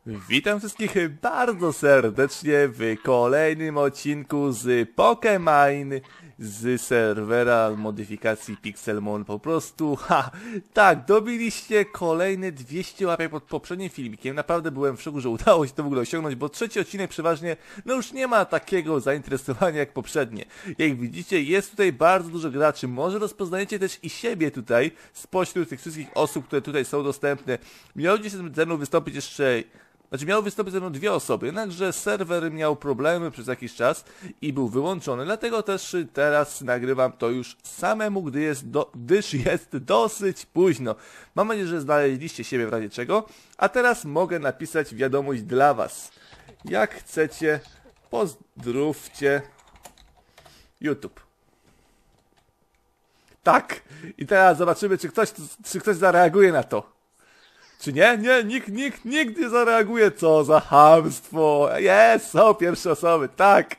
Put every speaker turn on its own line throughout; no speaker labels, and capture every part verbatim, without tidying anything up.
Witam wszystkich bardzo serdecznie w kolejnym odcinku z Pokemine z serwera modyfikacji Pixelmon. Po prostu, ha, tak, dobiliście kolejne dwieście łapek pod poprzednim filmikiem. Naprawdę byłem w szoku, że udało się to w ogóle osiągnąć, bo trzeci odcinek przeważnie, no już nie ma takiego zainteresowania jak poprzednie. Jak widzicie, jest tutaj bardzo dużo graczy. Może rozpoznajecie też i siebie tutaj spośród tych wszystkich osób, które tutaj są dostępne. Miało dzisiaj ze mną wystąpić jeszcze... Znaczy miały wystąpić ze mną dwie osoby, jednakże serwer miał problemy przez jakiś czas i był wyłączony, dlatego też teraz nagrywam to już samemu, gdy jest do, gdyż jest dosyć późno. Mam nadzieję, że znaleźliście siebie w razie czego, a teraz mogę napisać wiadomość dla was. Jak chcecie, pozdrówcie YouTube. Tak, i teraz zobaczymy, czy ktoś, czy ktoś zareaguje na to. Czy nie? Nie, nikt, nikt, nikt nie zareaguje. Co za chamstwo. Jest, są pierwsze osoby, tak.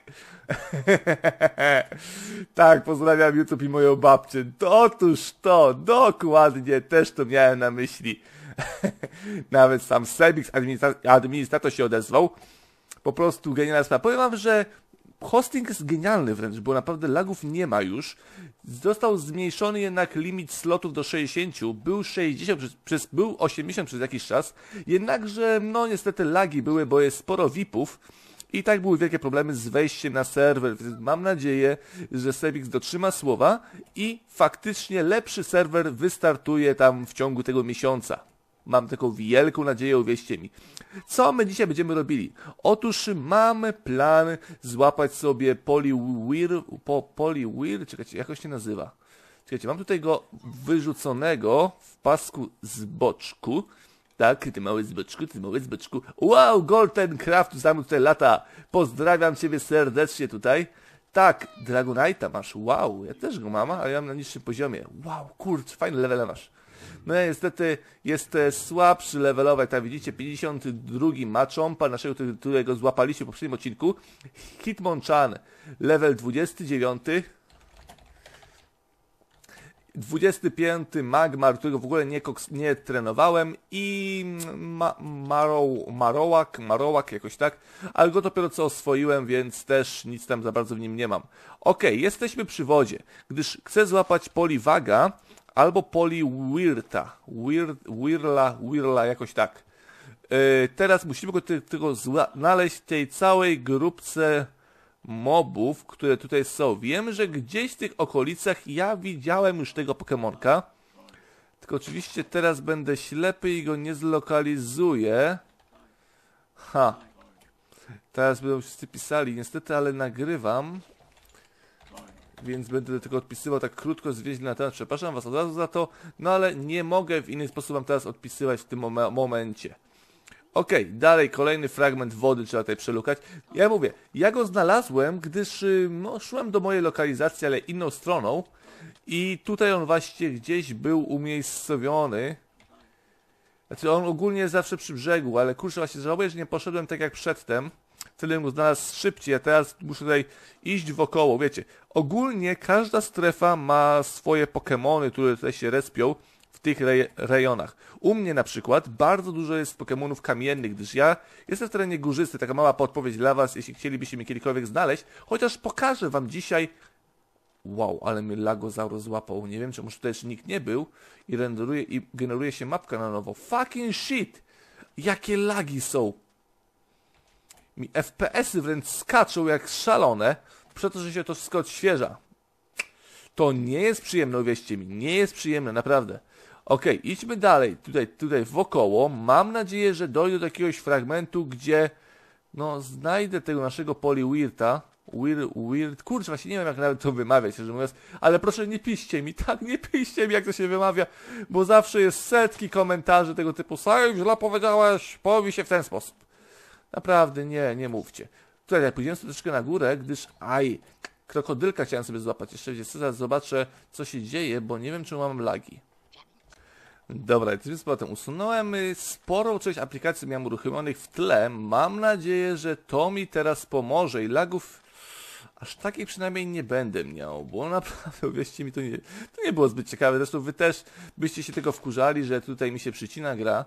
Tak, pozdrawiam YouTube i moją babcię. Otóż to, dokładnie, też to miałem na myśli. Nawet sam Sebix, administrator, administrator się odezwał. Po prostu genialna sprawa. Powiem wam, że hosting jest genialny wręcz, bo naprawdę lagów nie ma już. Został zmniejszony jednak limit slotów do sześćdziesięciu, był sześćdziesiąt, przez, przez, był osiemdziesiąt przez jakiś czas, jednakże no niestety lagi były, bo jest sporo V I P-ów i tak były wielkie problemy z wejściem na serwer. Mam nadzieję, że Sebix dotrzyma słowa i faktycznie lepszy serwer wystartuje tam w ciągu tego miesiąca. Mam taką wielką nadzieję, uwierzcie mi. Co my dzisiaj będziemy robili? Otóż mamy plan złapać sobie Poliwhirl, po, Poliwhirl, czekajcie, jak on się nazywa? Czekajcie, mam tutaj go wyrzuconego w pasku z boczku. Tak, ty mały zboczku, ty mały zboczku. Wow, Golden Craft, sam tutaj lata. Pozdrawiam ciebie serdecznie tutaj. Tak, Dragonite'a masz, wow, ja też go mam, ale ja mam na niższym poziomie. Wow, kurczę, fajny level masz. No niestety jest słabszy levelowy, jak tam widzicie, pięćdziesiąty drugi Machampa, naszego, którego złapaliśmy w poprzednim odcinku. Hitmonchan, level dwudziesty dziewiąty. dwudziesty piąty Magmar, którego w ogóle nie, nie trenowałem. I ma, Marow, Marowak, Marowak jakoś tak. Ale go dopiero co oswoiłem, więc też nic tam za bardzo w nim nie mam. Ok, jesteśmy przy wodzie, gdyż chcę złapać Poliwaga albo Poliwhirta, Whirla, Whirla, jakoś tak. Yy, teraz musimy go tylko znaleźć w tej całej grupce mobów, które tutaj są. Wiem, że gdzieś w tych okolicach ja widziałem już tego Pokemonka. Tylko oczywiście teraz będę ślepy i go nie zlokalizuję. Ha. Teraz będą wszyscy pisali, niestety, ale nagrywam. Więc będę tylko odpisywał tak krótko, zwięźle na temat. Przepraszam was od razu za to, no ale nie mogę w inny sposób wam teraz odpisywać w tym mom momencie. Okej, okay, dalej kolejny fragment wody trzeba tutaj przelukać. Ja mówię, ja go znalazłem, gdyż no, szłem do mojej lokalizacji, ale inną stroną. I tutaj on właśnie gdzieś był umiejscowiony. Znaczy on ogólnie jest zawsze przy brzegu, ale kurczę, właśnie żałuję, że nie poszedłem tak jak przedtem. Tyle go znalazł szybciej, a teraz muszę tutaj iść wokoło, wiecie. Ogólnie każda strefa ma swoje Pokemony, które tutaj się respią w tych rej rejonach. U mnie na przykład bardzo dużo jest Pokemonów kamiennych, gdyż ja jestem w terenie górzysty. Taka mała podpowiedź dla was, jeśli chcielibyście mnie kiedykolwiek znaleźć. Chociaż pokażę wam dzisiaj... Wow, ale mnie Lagozaur złapał. Nie wiem, czy może tutaj jeszcze nikt nie był. I renderuje, i generuje się mapka na nowo. Fucking shit! Jakie lagi są! Mi F P S-y wręcz skaczą jak szalone, przez to, że się to wszystko odświeża. To nie jest przyjemne, uwierzcie mi, nie jest przyjemne, naprawdę. Okej, okay, idźmy dalej, tutaj, tutaj wokoło. Mam nadzieję, że dojdę do jakiegoś fragmentu, gdzie no znajdę tego naszego Poliwhirta. Weird, weird, kurczę, właśnie nie wiem jak nawet to wymawiać, szczerze mówiąc, ale proszę nie piszcie mi, tak, nie piszcie mi jak to się wymawia, bo zawsze jest setki komentarzy tego typu, Saj, źle powiedziałeś, powie się w ten sposób. Naprawdę, nie, nie mówcie. Tutaj pójdziemy sobie troszeczkę na górę, gdyż, aj, krokodylka chciałem sobie złapać. Jeszcze gdzieś zaraz zobaczę, co się dzieje, bo nie wiem, czy mam lagi. Dobra, i z potem usunąłem sporą część aplikacji miałem uruchomionych w tle. Mam nadzieję, że to mi teraz pomoże i lagów aż takich przynajmniej nie będę miał, bo naprawdę, uwierzcie mi, to nie, to nie było zbyt ciekawe. Zresztą wy też byście się tego wkurzali, że tutaj mi się przycina gra.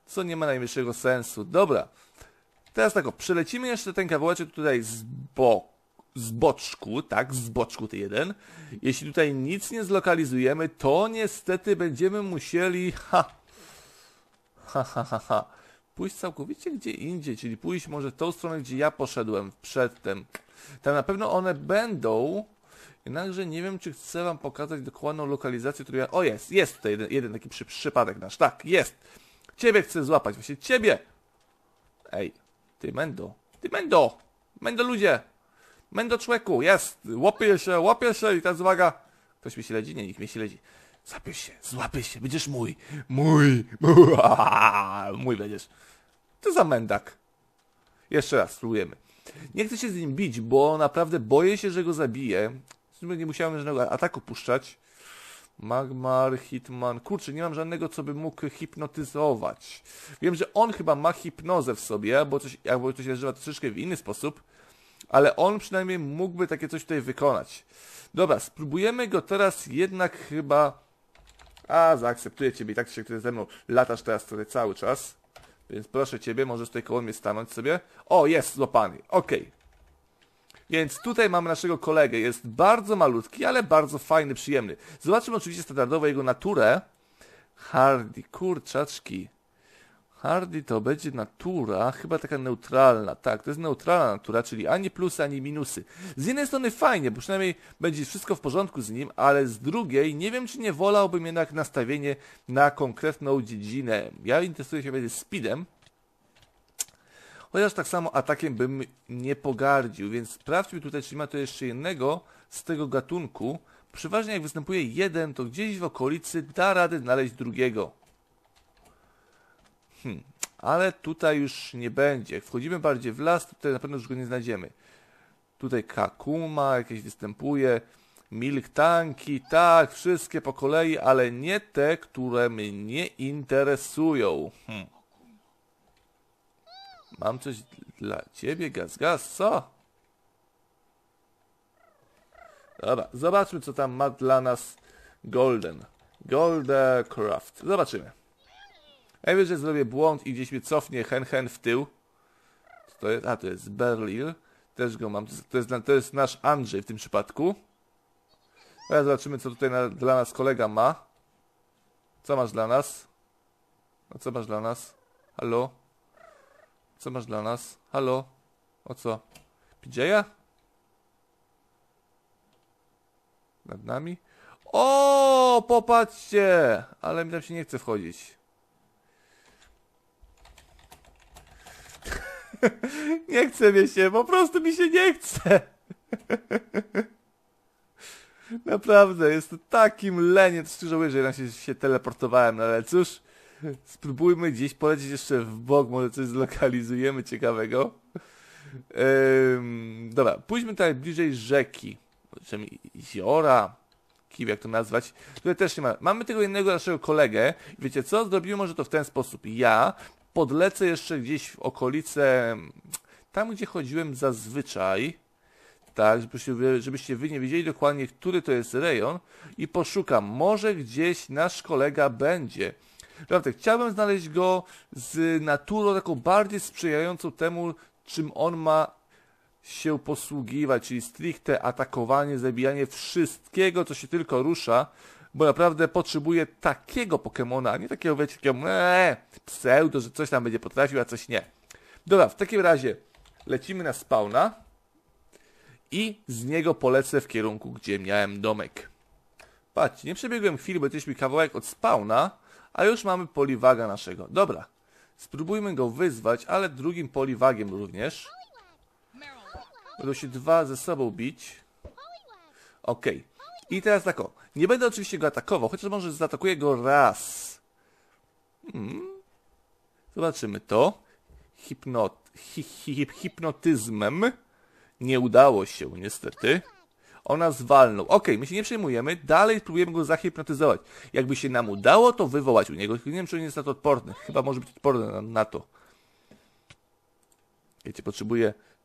co nie ma najmniejszego sensu. Dobra, teraz tak o, przelecimy jeszcze ten kawałeczek tutaj z, bo, z boczku, tak, z boczku ty jeden. Jeśli tutaj nic nie zlokalizujemy, to niestety będziemy musieli, ha, ha, ha, ha, ha, pójść całkowicie gdzie indziej, czyli pójść może tą stronę, gdzie ja poszedłem przedtem. Tam na pewno one będą, jednakże nie wiem, czy chcę wam pokazać dokładną lokalizację, którą ja... O, jest, jest tutaj jeden, jeden taki przy, przypadek nasz, tak, jest. Ciebie chcę złapać, właśnie ciebie. Ej, ty Mendo, ty Mendo, Mendo ludzie, Mendo człowieku, jest, łapię się, łapię się i teraz uwaga. Ktoś mnie śledzi? Nie, nikt mnie śledzi. Złapię się, złapię się, będziesz mój, mój, mój, mój będziesz. To za mędak. Jeszcze raz, spróbujemy. Nie chcę się z nim bić, bo naprawdę boję się, że go zabiję. Nie musiałem żadnego ataku puszczać. Magmar, Hitman. Kurczę, nie mam żadnego, co by mógł hipnotyzować. Wiem, że on chyba ma hipnozę w sobie, albo coś, albo to się nazywa troszeczkę w inny sposób. Ale on przynajmniej mógłby takie coś tutaj wykonać. Dobra, spróbujemy go teraz jednak chyba... A, zaakceptuję ciebie i tak się, który ze mną latasz teraz tutaj cały czas. Więc proszę ciebie, możesz tutaj koło mnie stanąć sobie. O, jest złapany. Okej. Okay. Więc tutaj mamy naszego kolegę. Jest bardzo malutki, ale bardzo fajny, przyjemny. Zobaczymy oczywiście standardowo jego naturę. Hardy, kurczaczki. Hardy to będzie natura, chyba taka neutralna. Tak, to jest neutralna natura, czyli ani plusy, ani minusy. Z jednej strony fajnie, bo przynajmniej będzie wszystko w porządku z nim, ale z drugiej nie wiem, czy nie wolałbym jednak nastawienie na konkretną dziedzinę. Ja interesuję się będzie speedem, chociaż tak samo atakiem bym nie pogardził, więc sprawdźmy tutaj, czy ma to jeszcze jednego z tego gatunku. Przeważnie jak występuje jeden, to gdzieś w okolicy da radę znaleźć drugiego. Hmm, ale tutaj już nie będzie. Jak wchodzimy bardziej w las, to tutaj na pewno już go nie znajdziemy. Tutaj Kakuma jakieś występuje. Milk Tanki, tak, wszystkie po kolei, ale nie te, które mnie interesują. Hmm. Mam coś dla ciebie, Gaz Gaz, co? Dobra, zobaczmy, co tam ma dla nas Golden. Goldcraft. Zobaczymy. Najwyżej zrobię błąd i gdzieś mnie cofnie hen hen w tył. Co to jest? A, to jest Berlil. Też go mam. To jest, to jest nasz Andrzej w tym przypadku. Teraz zobaczymy, co tutaj na, dla nas kolega ma. Co masz dla nas? No co masz dla nas? Halo? Co masz dla nas? Halo? O co? P J-a? Nad nami? O, popatrzcie! Ale mi tam się nie chce wchodzić. Nie chce mi się, po prostu mi się nie chce. Naprawdę, jest to takim leniem, to żałuję, że ja się, się teleportowałem, no ale cóż, spróbujmy gdzieś polecieć jeszcze w bok, może coś zlokalizujemy ciekawego. Ym, dobra, pójdźmy tutaj bliżej rzeki, jeziora, kiw, jak to nazwać. Tutaj też nie ma. Mamy tego jednego naszego kolegę. Wiecie co? Zrobimy może to w ten sposób. Ja podlecę jeszcze gdzieś w okolice, tam gdzie chodziłem zazwyczaj, tak, żebyście, żebyście wy nie wiedzieli dokładnie, który to jest rejon i poszukam. Może gdzieś nasz kolega będzie. Naprawdę, chciałbym znaleźć go z naturą taką bardziej sprzyjającą temu, czym on ma się posługiwać, czyli stricte atakowanie, zabijanie wszystkiego, co się tylko rusza, bo naprawdę potrzebuję takiego Pokemona, a nie takiego, wiecie, takiego ee, pseudo, że coś tam będzie potrafił, a coś nie. Dobra, w takim razie lecimy na spawna i z niego polecę w kierunku, gdzie miałem domek. Patrzcie, nie przebiegłem chwili, bo jesteśmy kawałek od spawna, a już mamy poliwaga naszego. Dobra, spróbujmy go wyzwać, ale drugim poliwagiem również. Będą się dwa ze sobą bić. Okej. Okay. I teraz tak o. Nie będę oczywiście go atakował, chociaż może zaatakuję go raz. Hmm. Zobaczymy to. Hipnot... Hi, hi, hipnotyzmem. Nie udało się niestety. On nas walnął. Okej, okay, my się nie przejmujemy. Dalej próbujemy go zahipnotyzować. Jakby się nam udało, to wywołać u niego. Nie wiem, czy on jest na to odporny. Chyba może być odporny na, na to. Wiecie, potrzebuję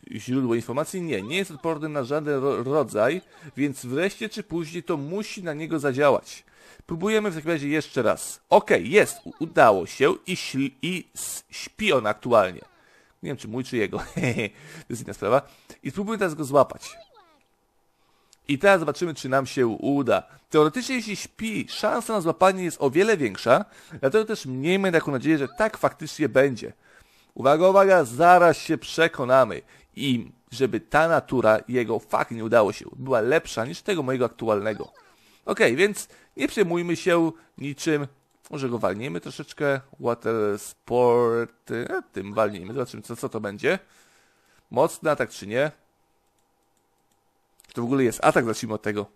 źródło informacji? Nie, nie jest odporny na żaden ro rodzaj, więc wreszcie czy później to musi na niego zadziałać. Próbujemy w takim razie jeszcze raz. Okej, okay, jest, udało się i, i śpi on aktualnie. Nie wiem, czy mój, czy jego. To jest inna sprawa. I spróbujmy teraz go złapać. I teraz zobaczymy, czy nam się uda. Teoretycznie, jeśli śpi, szansa na złapanie jest o wiele większa, dlatego też miejmy taką nadzieję, że tak faktycznie będzie. Uwaga, uwaga, zaraz się przekonamy. I żeby ta natura jego fakt nie udało się, była lepsza niż tego mojego aktualnego. Okej, okay, więc nie przejmujmy się niczym. Może go walniemy troszeczkę. Water Sport. E, tym walnijmy. Zobaczymy, co, co to będzie. Mocny atak, czy nie? Czy to w ogóle jest atak? Zacznijmy od tego.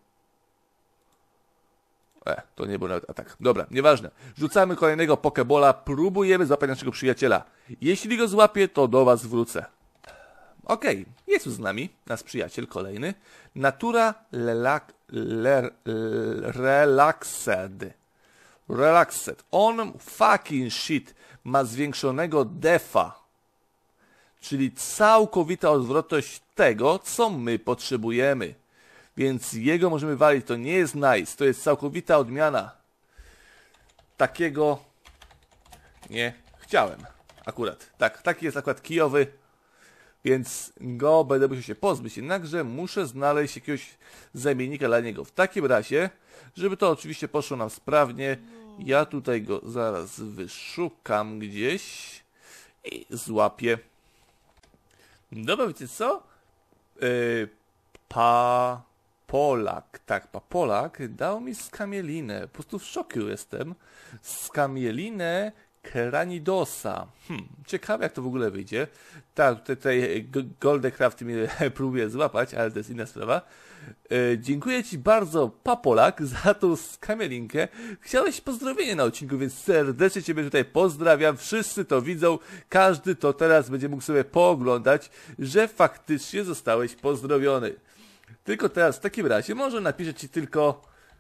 E, to nie był nawet atak. Dobra, nieważne. Rzucamy kolejnego pokebola. Próbujemy złapać naszego przyjaciela. Jeśli go złapię, to do was wrócę. Okej, okay, jest już z nami nasz przyjaciel kolejny. Natura lelak, le, le, Relaxed. Relaxed. On fucking shit ma zwiększonego defa. Czyli całkowita odwrotność tego, co my potrzebujemy. Więc jego możemy walić. To nie jest nice. To jest całkowita odmiana. Takiego nie chciałem. Akurat. Tak, taki jest akurat kijowy. Więc go będę musiał się pozbyć. Jednakże muszę znaleźć jakiegoś zamiennika dla niego. W takim razie, żeby to oczywiście poszło nam sprawnie, ja tutaj go zaraz wyszukam gdzieś i złapię. Dobra, wiecie co? Yy, pa... Polak, tak, Papolak dał mi skamielinę. Po prostu w szoku jestem. Skamielinę Kranidosa. Hmm, ciekawe jak to w ogóle wyjdzie. Tak, tutaj, tutaj Goldecraft mnie próbuje złapać, ale to jest inna sprawa. E, dziękuję ci bardzo, Papolak, za tą skamielinkę. Chciałeś pozdrowienie na odcinku, więc serdecznie ciebie tutaj pozdrawiam. Wszyscy to widzą, każdy to teraz będzie mógł sobie pooglądać, że faktycznie zostałeś pozdrowiony. Tylko teraz w takim razie może napiszę ci tylko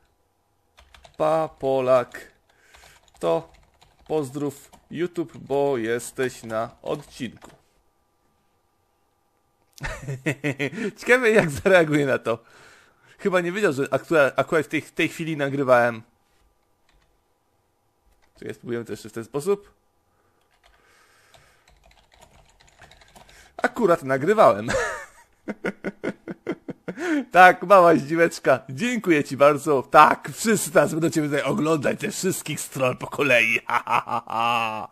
Papolak. To pozdrów YouTube, bo jesteś na odcinku. Ciekawe jak zareaguje na to. Chyba nie wiedział, że akurat, akurat w, tej, w tej chwili nagrywałem. Czy spróbujemy to jeszcze w ten sposób? Akurat nagrywałem. Tak, mała zdziłeczka. Dziękuję ci bardzo. Tak, wszyscy teraz będą cię tutaj oglądać, ze wszystkich stron po kolei. Ha, ha, ha, ha.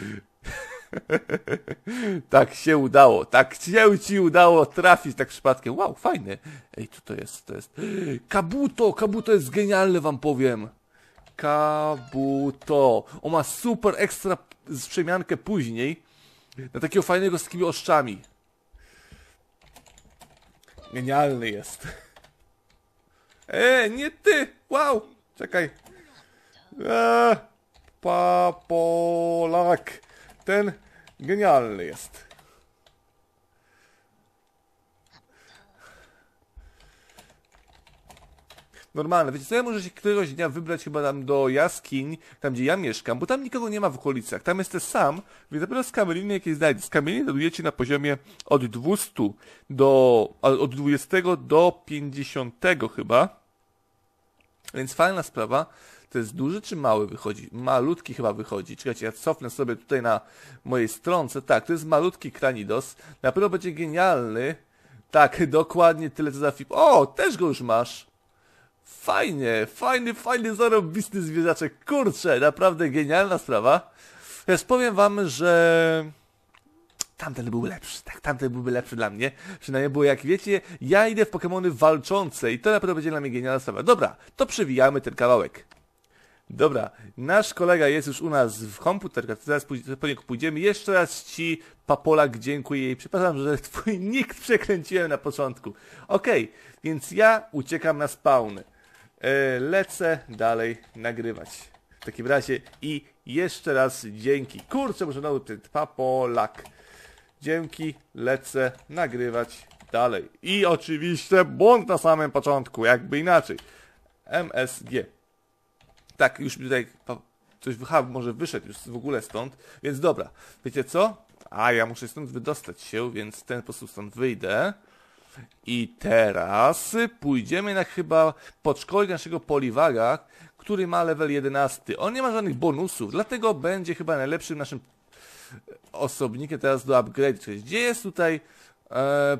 Tak się udało. Tak się ci udało trafić tak przypadkiem. Wow, fajny. Ej, co to jest? To jest... Kabuto! Kabuto jest genialne, wam powiem. Kabuto. On ma super ekstra przemiankę później. Na takiego fajnego z takimi oszczami. Genialny jest. E, nie ty! Wow! Czekaj. E, Papolak. Ten genialny jest. Normalne. Wiecie co, ja muszę się któregoś dnia wybrać chyba tam do jaskiń, tam gdzie ja mieszkam, bo tam nikogo nie ma w okolicach. Tam jestem sam, więc dopiero skamieliny jakieś znajdę. Skamieliny dodujecie na poziomie od dwustu do... od dwudziestego do pięćdziesiątego chyba. Więc fajna sprawa. To jest duży czy mały wychodzi? Malutki chyba wychodzi. Czekajcie, ja cofnę sobie tutaj na mojej stronce. Tak, to jest malutki Kranidos. Na pewno będzie genialny. Tak, dokładnie tyle co za film. O, też go już masz. Fajnie, fajny, fajny, zarobisty zwierzaczek. Kurczę, naprawdę genialna sprawa. Teraz powiem wam, że tamten był lepszy. Tak, tamten byłby lepszy dla mnie. Przynajmniej, bo jak wiecie, ja idę w Pokemony walczące i to na pewno będzie dla mnie genialna sprawa. Dobra, to przewijamy ten kawałek. Dobra, nasz kolega jest już u nas w komputerze, teraz po niego pójdziemy. Jeszcze raz ci, Papolak, dziękuję i przepraszam, że twój nick przekręciłem na początku. Okej, okay, więc ja uciekam na spawn. E, lecę dalej nagrywać. W takim razie i jeszcze raz dzięki. Kurczę, może znowu ten Papolak. Dzięki, lecę nagrywać dalej. I oczywiście błąd na samym początku, jakby inaczej. M S G. Tak, już tutaj coś wycha, może wyszedł już w ogóle stąd, więc dobra, wiecie co? A, ja muszę stąd wydostać się, więc w ten sposób stąd wyjdę. I teraz pójdziemy na chyba podszkolenie naszego Poliwaga, który ma level jedenasty. On nie ma żadnych bonusów, dlatego będzie chyba najlepszym naszym osobnikiem teraz do upgrade. Czyli gdzie jest tutaj e,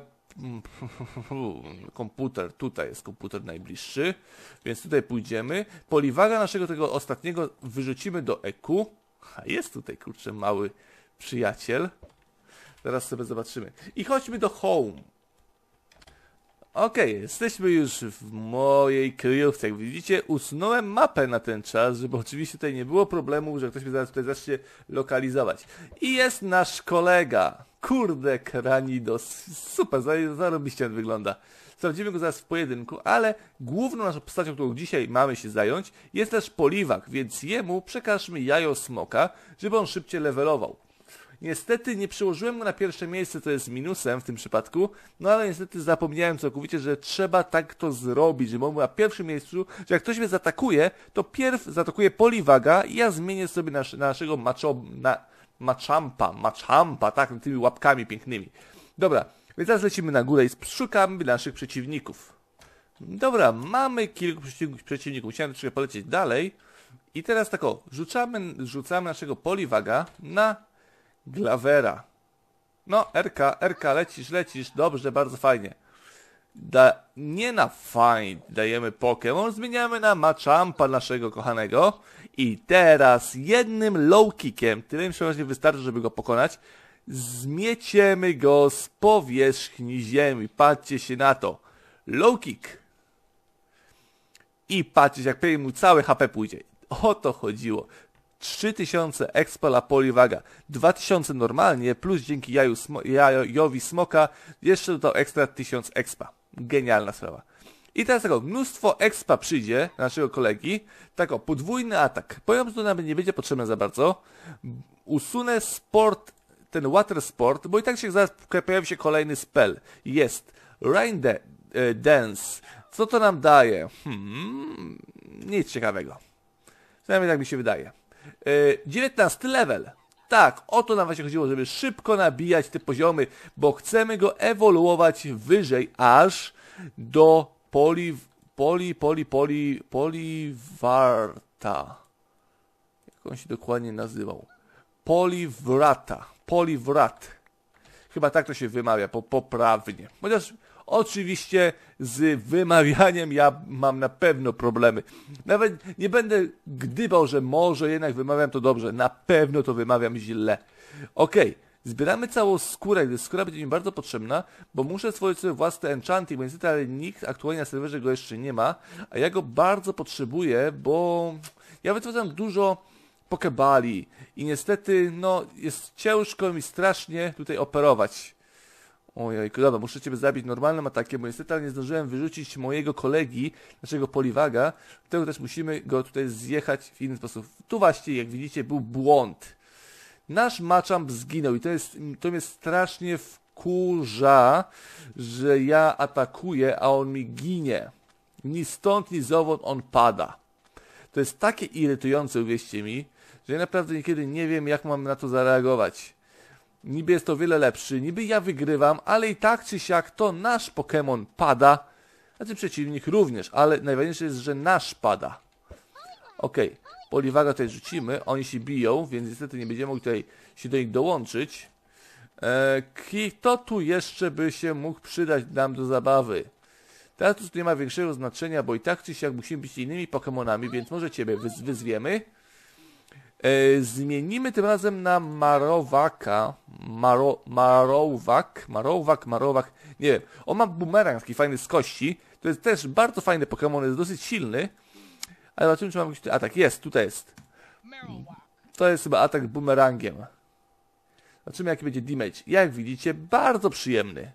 komputer? Tutaj jest komputer najbliższy, więc tutaj pójdziemy. Poliwaga naszego tego ostatniego wyrzucimy do E Q. A jest tutaj, kurczę, mały przyjaciel. Zaraz sobie zobaczymy. I chodźmy do home. Okej, okay, jesteśmy już w mojej kryjówce. Jak widzicie, usunąłem mapę na ten czas, żeby oczywiście tutaj nie było problemu, że ktoś mnie zaraz tutaj zacznie lokalizować. I jest nasz kolega. Kurde, Kranidos. Super, zarobiście on wygląda. Sprawdzimy go zaraz w pojedynku, ale główną naszą postacią, którą dzisiaj mamy się zająć, jest też Poliwag, więc jemu przekażmy jajo smoka, żeby on szybciej levelował. Niestety nie przyłożyłem go na pierwsze miejsce, to jest minusem w tym przypadku, no ale niestety zapomniałem całkowicie, że trzeba tak to zrobić, żeby on był na pierwszym miejscu, że jak ktoś mnie zaatakuje, to pierw zaatakuje Poliwaga i ja zmienię sobie nasz, na naszego maczo, na, Machampa, Machampa, tak, tymi łapkami pięknymi. Dobra, więc teraz lecimy na górę i szukamy naszych przeciwników. Dobra, mamy kilku przeciwników, musiałem troszkę polecieć dalej i teraz tak o, rzucamy, rzucamy naszego Poliwaga na Glavera. No, R K, R K, lecisz, lecisz, dobrze, bardzo fajnie. Da, nie na find dajemy Pokémon, zmieniamy na Machampa naszego kochanego. I teraz jednym low kickiem, tyle mi przeważnie wystarczy, żeby go pokonać, zmieciemy go z powierzchni ziemi. Patrzcie się na to. Low kick. I patrzcie, jak pewnie mu całe H P pójdzie. O to chodziło. trzy tysiące expa dla Poliwaga, dwa tysiące normalnie, plus dzięki jaju smo jajowi smoka jeszcze dodał ekstra tysiąc expa. Genialna sprawa. I teraz tak, mnóstwo expa przyjdzie do naszego kolegi. Tak o, podwójny atak. Powiem, że to nawet nie będzie potrzebne za bardzo. Usunę sport, ten water sport, bo i tak się zaraz pojawi się kolejny spell. Jest Rain de e, Dance. Co to nam daje? Hmm, nic ciekawego. Przynajmniej tak mi się wydaje. dziewiętnasty level. Tak, o to nam właśnie chodziło, żeby szybko nabijać te poziomy, bo chcemy go ewoluować wyżej, aż do poli, poli, poli, poli, poliwarta. Jak on się dokładnie nazywał? Poliwrata. Poliwrat. Chyba tak to się wymawia, po, poprawnie. Chociaż oczywiście z wymawianiem ja mam na pewno problemy. Nawet nie będę gdybał, że może jednak wymawiam to dobrze. Na pewno to wymawiam źle. Okej, okay. Zbieramy całą skórę, gdyż skóra będzie mi bardzo potrzebna, bo muszę stworzyć sobie własny enchanting, bo niestety ale nikt aktualnie na serwerze go jeszcze nie ma, a ja go bardzo potrzebuję, bo ja wytwarzam dużo pokebali i niestety no jest ciężko mi strasznie tutaj operować. Ojej, dobra, muszę ciebie zabić normalnym atakiem, bo niestety nie zdążyłem wyrzucić mojego kolegi, naszego Poliwaga, dlatego też musimy go tutaj zjechać w inny sposób. Tu właśnie, jak widzicie, był błąd. Nasz Machamp zginął i to jest, to mnie strasznie wkurza, że ja atakuję, a on mi ginie. Ni stąd, ni zowąd on pada. To jest takie irytujące, uwierzcie mi, że ja naprawdę niekiedy nie wiem, jak mam na to zareagować. Niby jest to wiele lepszy, niby ja wygrywam, ale i tak czy siak to nasz Pokémon pada, znaczy przeciwnik również, ale najważniejsze jest, że nasz pada. Okej, okay. Poliwaga tutaj rzucimy, oni się biją, więc niestety nie będziemy mogli tutaj się do nich dołączyć. Eee, kto tu jeszcze by się mógł przydać nam do zabawy? Teraz tu nie ma większego znaczenia, bo i tak czy siak musimy być innymi Pokémonami, więc może ciebie wyz wyzwiemy. E, zmienimy tym razem na Marowaka. Maro, Marowak, Marowak, Marowak, nie wiem. On ma bumerang taki fajny z kości. To jest też bardzo fajny Pokémon, jest dosyć silny. Ale zobaczymy, czy mam jakiś atak. Jest, tutaj jest. To jest chyba atak bumerangiem. Zobaczymy, jaki będzie damage. Jak widzicie, bardzo przyjemny.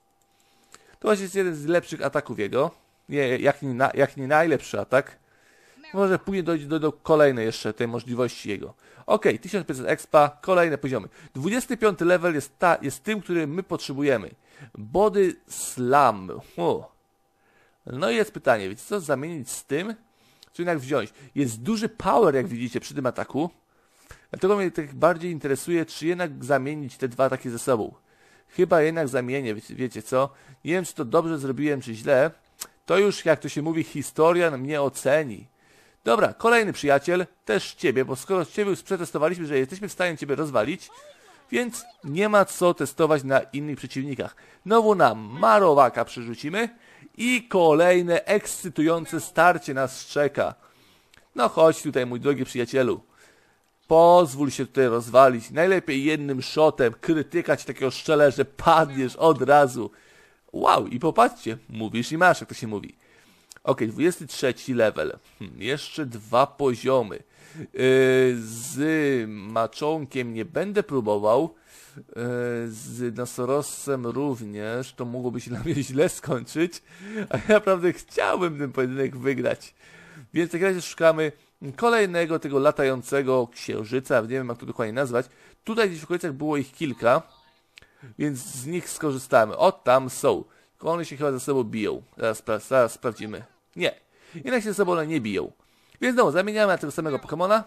To właśnie jest jeden z lepszych ataków jego. Nie, jak nie, na, jak nie najlepszy atak. Może później dojdzie do, do kolejnej jeszcze tej możliwości jego. Ok, tysiąc pięćset expa, kolejne poziomy. dwudziesty piąty level jest, ta, jest tym, który my potrzebujemy. Body Slam. O. No i jest pytanie, wiecie co zamienić z tym? Czy jednak wziąć? Jest duży power, jak widzicie, przy tym ataku. Dlatego mnie tak bardziej interesuje, czy jednak zamienić te dwa takie ze sobą. Chyba jednak zamienię, wiecie, wiecie co? Nie wiem, czy to dobrze zrobiłem, czy źle. To już, jak to się mówi, historia mnie oceni. Dobra, kolejny przyjaciel, też ciebie, bo skoro ciebie już przetestowaliśmy, że jesteśmy w stanie ciebie rozwalić, więc nie ma co testować na innych przeciwnikach. Znowu na Marowaka przerzucimy i kolejne ekscytujące starcie nas czeka. No chodź tutaj, mój drogi przyjacielu. Pozwól się tutaj rozwalić. Najlepiej jednym shotem, krytyka ci takiego szczele, że padniesz od razu. Wow, i popatrzcie, mówisz i masz, jak to się mówi. Ok, dwudziesty trzeci level. Hmm, jeszcze dwa poziomy. Yy, z maczonkiem nie będę próbował. Yy, z nosorożcem również. To mogłoby się dla mnie źle skończyć. A ja naprawdę chciałbym ten pojedynek wygrać. Więc w takim razie szukamy kolejnego tego latającego księżyca. Nie wiem, jak to dokładnie nazwać. Tutaj gdzieś w okolicach było ich kilka. Więc z nich skorzystamy. O, tam są. One się chyba ze sobą biją. Zaraz, spra zaraz sprawdzimy. Nie. Jednak się ze sobą one nie biją. Więc znowu zamieniamy na tego samego Pokemona.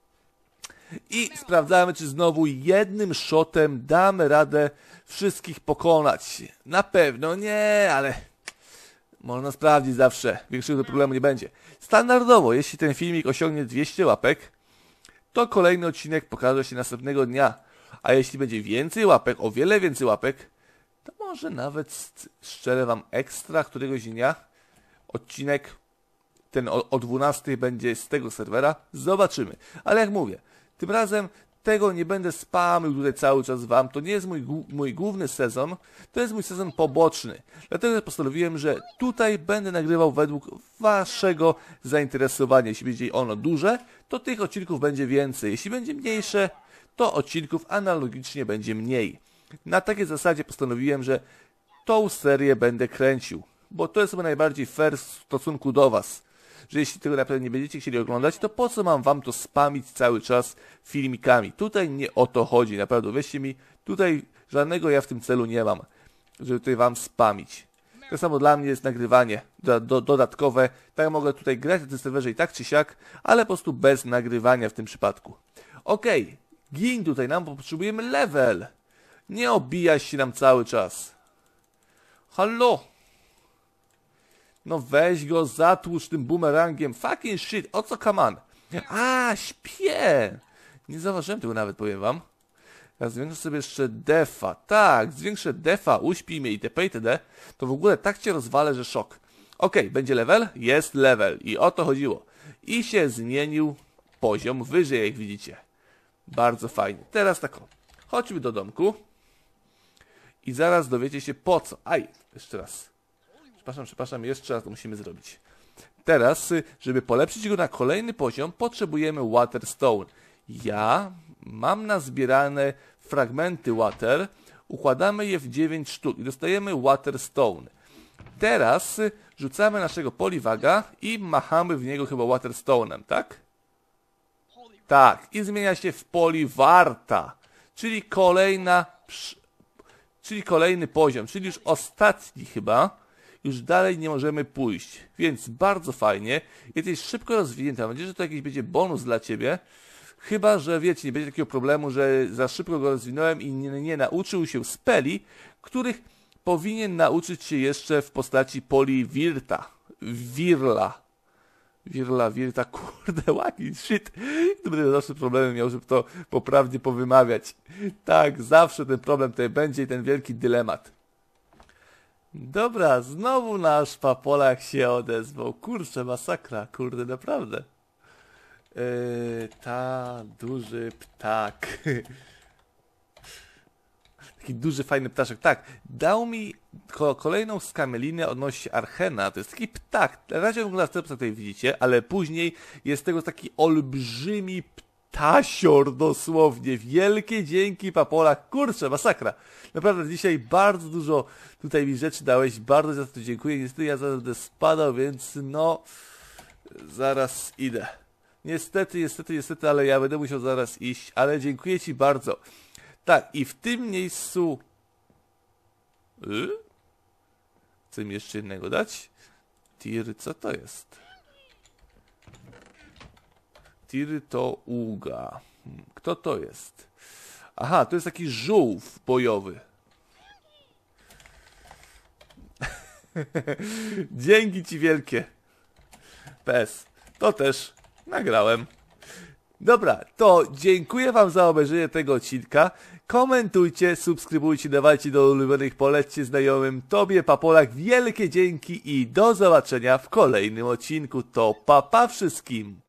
I sprawdzamy, czy znowu jednym shotem damy radę wszystkich pokonać. Na pewno nie, ale można sprawdzić zawsze. Większego problemu nie będzie. Standardowo, jeśli ten filmik osiągnie dwieście łapek, to kolejny odcinek pokaże się następnego dnia. A jeśli będzie więcej łapek, o wiele więcej łapek, to może nawet szczerze wam ekstra któregoś dnia odcinek ten o, o dwunastej będzie z tego serwera. Zobaczymy. Ale jak mówię, tym razem tego nie będę spamił tutaj cały czas wam. To nie jest mój, mój główny sezon, to jest mój sezon poboczny. Dlatego postanowiłem, że tutaj będę nagrywał według waszego zainteresowania. Jeśli będzie ono duże, to tych odcinków będzie więcej. Jeśli będzie mniejsze, to odcinków analogicznie będzie mniej. Na takiej zasadzie postanowiłem, że tą serię będę kręcił, bo to jest chyba najbardziej fair w stosunku do was. Że jeśli tego naprawdę nie będziecie chcieli oglądać, to po co mam wam to spamić cały czas filmikami? Tutaj nie o to chodzi, naprawdę, wierzcie mi, tutaj żadnego ja w tym celu nie mam, żeby tutaj wam spamić. To samo dla mnie jest nagrywanie do, do, dodatkowe, tak mogę tutaj grać na tym serwerze i tak czy siak, ale po prostu bez nagrywania w tym przypadku. Okej, okay. Gin tutaj nam, bo potrzebujemy level. Nie obijaj się nam cały czas. Halo? No weź go, zatłucz tym bumerangiem. Fucking shit, o co come on? A, śpię. Nie zauważyłem tego nawet, powiem wam. Ja zwiększę sobie jeszcze defa. Tak, zwiększę defa, uśpij mnie itp. itd. To w ogóle tak cię rozwalę, że szok. Okej, okay, będzie level? Jest level. I o to chodziło. I się zmienił poziom wyżej, jak widzicie. Bardzo fajnie. Teraz tak o. Chodźmy do domku. I zaraz dowiecie się po co. Aj, jeszcze raz. Przepraszam, przepraszam, jeszcze raz to musimy zrobić. Teraz, żeby polepszyć go na kolejny poziom, potrzebujemy Waterstone. Ja mam nazbierane fragmenty Water, układamy je w dziewięć sztuk i dostajemy Waterstone. Teraz rzucamy naszego Poliwaga i machamy w niego chyba Waterstone'em, tak? Tak, i zmienia się w Poliwarta, czyli kolejna, czyli kolejny poziom, czyli już ostatni chyba. Już dalej nie możemy pójść, więc bardzo fajnie. Jesteś szybko rozwinięty, mam nadzieję, że to jakiś będzie bonus dla ciebie. Chyba że wiecie, nie będzie takiego problemu, że za szybko go rozwinąłem i nie, nie nauczył się speli, których powinien nauczyć się jeszcze w postaci Poliwirta. Wirla. Wirla, Wirta, kurde, łaki, shit. To będę zawsze problemy miał, żeby to poprawnie powymawiać. Tak, zawsze ten problem tutaj będzie i ten wielki dylemat. Dobra, znowu nasz Papolak się odezwał. Kurczę, masakra, kurde, naprawdę. Yy, ta, duży ptak. Taki duży, fajny ptaszek. Tak, dał mi ko kolejną skamielinę odnośnie Archena. To jest taki ptak. Na razie wygląda w ten ptak, tutaj widzicie, ale później jest tego taki olbrzymi ptasior dosłownie. Wielkie dzięki, Papolak. Kurczę, masakra. Naprawdę dzisiaj bardzo dużo tutaj mi rzeczy dałeś. Bardzo za to dziękuję. Niestety ja zaraz będę spadał, więc no zaraz idę. Niestety, niestety, niestety, ale ja będę musiał zaraz iść. Ale dziękuję ci bardzo. Tak, i w tym miejscu... Y? Chcę mi jeszcze jednego dać? Tir, co to jest? Tir to uga. Hmm, kto to jest? Aha, to jest taki żółw bojowy. Dzięki ci wielkie. Pes. To też nagrałem. Dobra, to dziękuję wam za obejrzenie tego odcinka. Komentujcie, subskrybujcie, dawajcie do ulubionych, polećcie znajomym. Tobie, Papolak, wielkie dzięki i do zobaczenia w kolejnym odcinku. To pa pa wszystkim.